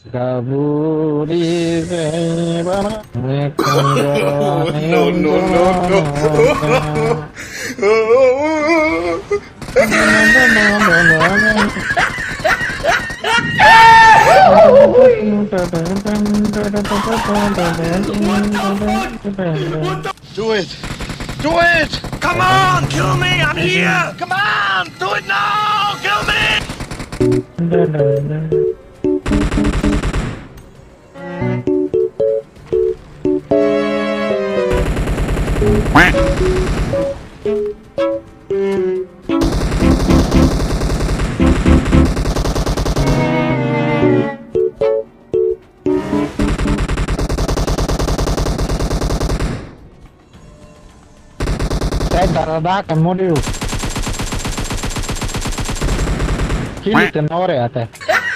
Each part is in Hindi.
kaburi se bana No, no, no, no. Do it! Do it! Come on, kill me! I'm here! Come on! Do it now! Kill me! saya darah-darahkan model kini tenor ya teh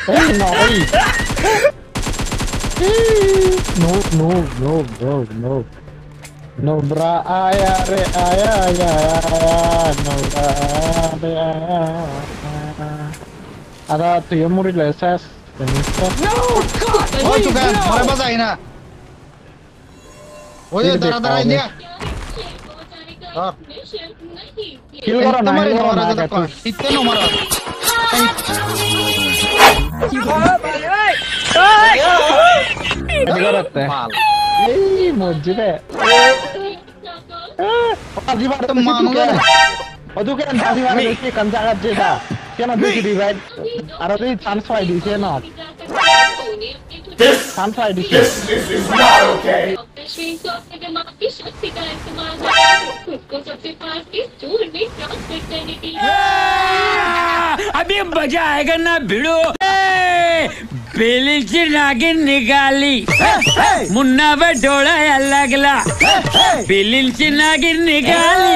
no bra aya re aya no bra aya ada tuh yang murid leses No God! Oh tuh kan, mana bahasa ini? Oh ya darah-darah ini ya. kill karo na इतने नो मारो करते मौजूद है तुम मानोगे itu kan tadi baru sih kancakan cerita kan ada di divide ada di transfer di sana transfer di This is not okay. अभी मजा आएगा ना भिड़ो बेली से नागिन निकाली मुन्ना पे डोला लगला बेली से नागिन निकाली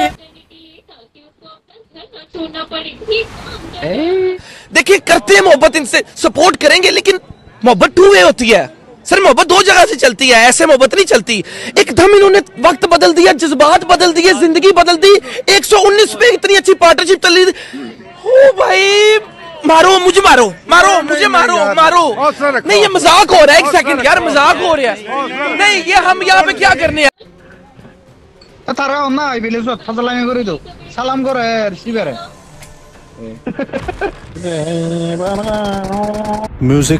देखिए करते हैं मोहब्बत, इनसे सपोर्ट करेंगे, लेकिन मोहब्बत टू वे होती है सर। मोहब्बत दो जगह से चलती है, ऐसे मोहब्बत नहीं चलती। एकदम इन्होंने वक्त बदल दिया, जज्बात बदल दिए, जिंदगी बदल दी। 119 पे इतनी अच्छी पार्टनरशिप चल रही थी। ओ भाई मारो मुझे, मारो मारो मुझे, मारो मारो। नहीं ये मजाक हो रहा है, एक सेकंड यार, मजाक हो रहा है। नहीं ये हम यहाँ पे क्या करने हैं। तारा ना बिले सो फजलामी करी दो सलाम करे रिसीवर है Music.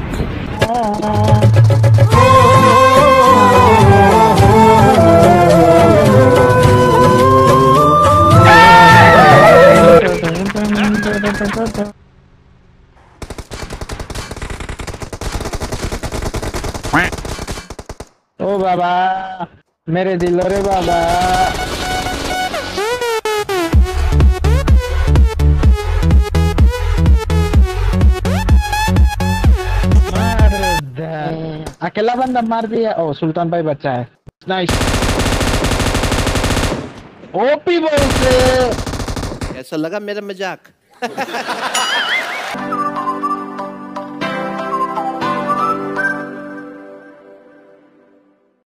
ओ बाबा मेरे दिल रे बाबा अकेला बंदा मार दिया। ओ सुल्तान भाई बच्चा है, नाइस ओपी बॉल से। कैसा लगा मेरा मजाक?